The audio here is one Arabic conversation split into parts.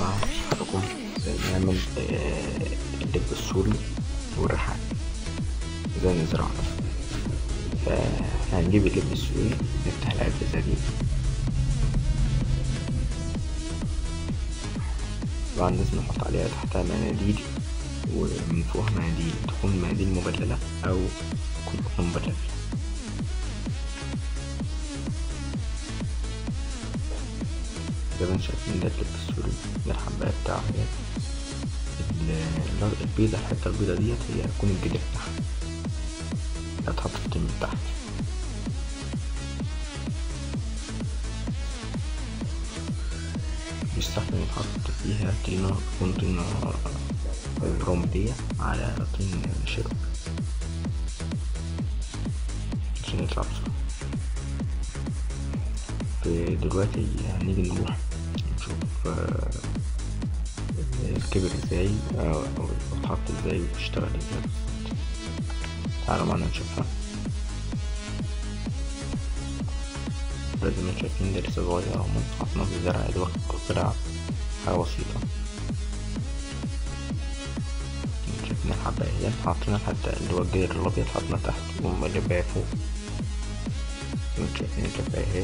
جماعة هنكون نعمل اللب السوري والريحان ازاي نزرعه. فهنجيب اللب السوري نفتح العلبة زي دي. طبعا لازم نحط عليها تحتها مناديل ومن فوقها مناديل، تكون مناديل مبللة أو تكون قطن مبلل. زي ما انتم شايفين ده اللب السوري، ده الحباية بتاعه هي البيضة. الحتة البيضة ديت هي هتكون الجدر بتاعها، هتحط الطين من تحت. يستحسن يتحط فيها طينة، تكون طينة رملية على طين شرب عشان يطلع بسرعة. دلوقتي هنيجي نروح نشوف الكبر ازاي او اتحط ازاي وبيشتغل ازاي. تعالوا معنا نشوفها. زي ما شايفين ده لسه صغير اهو، حطيناه في الزرع دوت طلع حاجة بسيطة. شايفين الحباية اهي، حاطينها حتى اللي هو الجدر الأبيض حطيناه تحت والباقي فوق. زي ما شايفين الحباية اهي.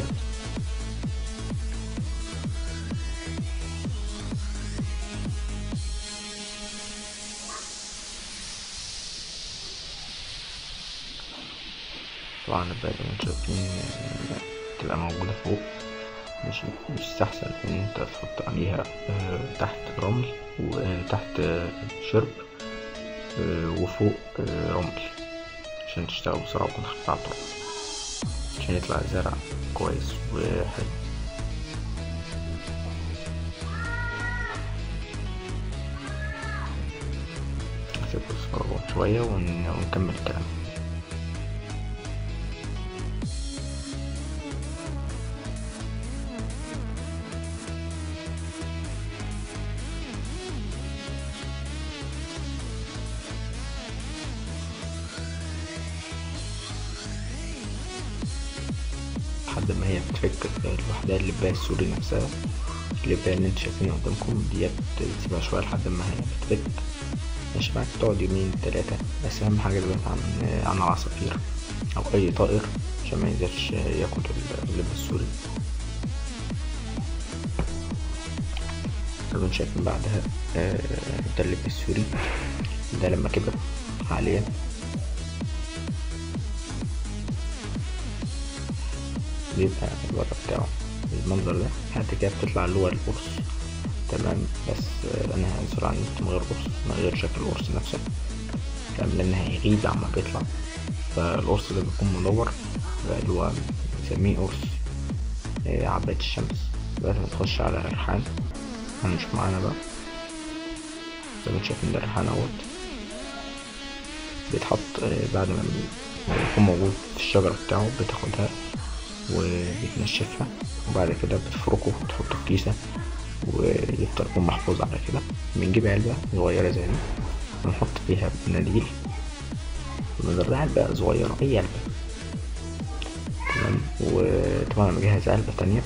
طبعا الباقي زي ما انتم شايفين تبقى موجودة فوق. مش يستحسن ان انت تحط عليها تحت رمل وتحت شرب وفوق رمل عشان تشتغل بسرعة وتكون خفيفة على التراب عشان يطلع الزرع كويس وحلو. هسيبه شوية ونكمل الكلام. لحد ما هي بتفك لوحدها اللباية السوري نفسها. اللباية اللي انتوا شايفينها قدامكم ديت تسيبها شوية لحد ما هي بتفك. ماشي معاك، تقعد يومين 3 بس. أهم حاجة تبعد عن العصافير أو أي طائر عشان ما ينزلش ياكل اللب السوري. زي ما انتوا شايفين بعدها ده اللب السوري ده لما كبر حاليا بيبقى الورق بتاعه المنظر ده. بعد كده بتطلع اللي هو القرص. تمام، بس انا هنزل على النت من غير قرص، من غير شكل القرص نفسه. تمام، لان هيغيب عما بيطلع. فالقرص ده بيكون مدور اللي هو بنسميه قرص عباية الشمس. دلوقتي هنخش على الريحان، هنشوف معانا بقى. زي ما انتوا شايفين ده الريحان اهوت، بيتحط بعد ما يكون موجود في الشجرة بتاعه بتاخدها وبتنشفها وبعد كده بتفركه وتحطه في كيسة ويفضل يكون محفوظ على كده. بنجيب علبة صغيرة زي دي ونحط فيها مناديل ونزرع علبة صغيرة، أي علبة. تمام، وطبعا أنا بجهز علبة تانية.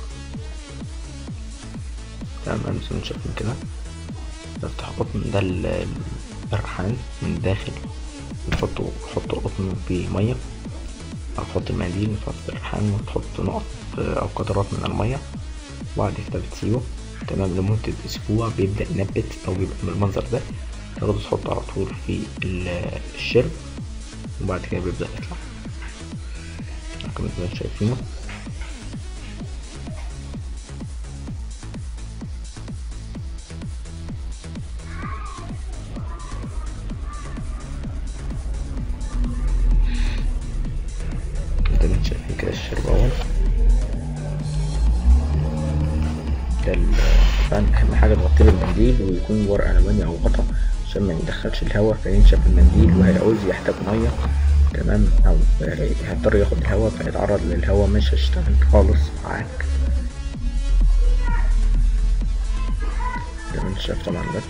تمام، زي ما انتوا شايفين كده بفتح قطن ده الريحان من الداخل، نحط القطن في مية أو تحط المناديل في الريحان وتحط نقط أو قطرات من المية وبعد كده بتسيبه. تمام، لمدة أسبوع بيبدأ ينبت أو بيبقى بالمنظر ده. تاخده تحطه على طول في الشرب وبعد كده بيبدأ يطلع كما انتم شايفينه. شايفين كده الشرب اهو. اهم حاجه نغطيه بالمنديل ويكون ورق ألمونيا او غطا عشان ما يدخلش الهواء فينشف المنديل وهيعوز يحتاج ميه. تمام، او هيضطر ياخد الهواء فيتعرض للهواء مش هيشتغل خالص معاك. زي ما انت شايف طبعا ده.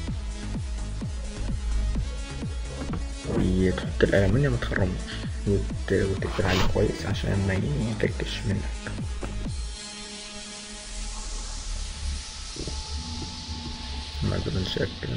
وتحط الألمونيا ما تخرموش وتقفل عليه كويس عشان ما يفكش منك. زي ما انت شايف كده.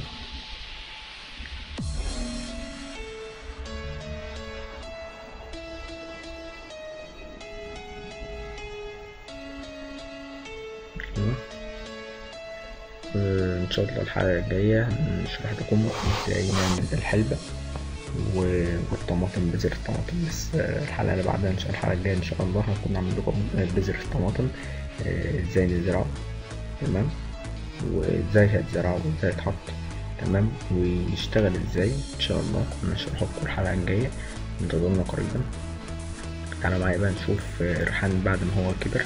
ان شاء الله الحلقة الجاية هنشرح لكم ازاي نعمل الحلبة والطماطم، بذر الطماطم. بس الحلقة اللي بعدها الحلقة الجاية ان شاء الله هكون عامل لكم بذر الطماطم ازاي نزرعه، تمام، وازاي هيتزرع وازاي يتحط، تمام، ويشتغل ازاي. ان شاء الله هنشرح لكم الحلقة الجاية، انتظرونا قريبا. تعالوا معايا بقى نشوف الريحان بعد ما هو كبر.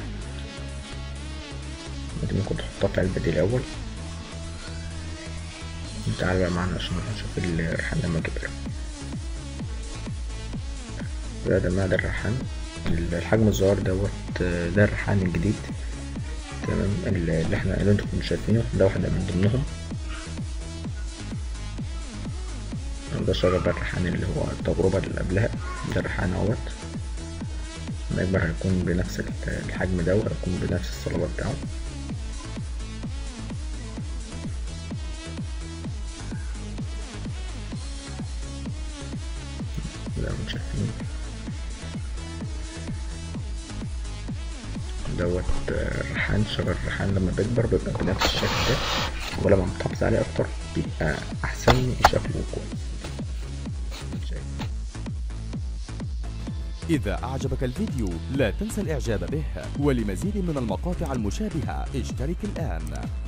انت ممكن تحطها في علبة دي الاول. تعالوا بقى معانا عشان نشوف الريحان لما كبر. ده الريحان الحجم الصغير دوت، ده الريحان الجديد، تمام، اللي انتوا كنتوا شايفينه ده واحدة من ضمنهم. ده شجر الريحان اللي هو التجربة اللي قبلها. ده الريحان اهوت، لما يكبر هيكون بنفس الحجم ده، وهيكون بنفس الصلابة بتاعه. زي ما انتم شايفين دوت الريحان. شجر الريحان لما بيكبر بيبقى بنفس الشكل ده، ولما بتحافظ عليه اكتر بيبقى احسن وشكله كويس. إذا أعجبك الفيديو لا تنسى الإعجاب به، ولمزيد من المقاطع المشابهة اشترك الآن.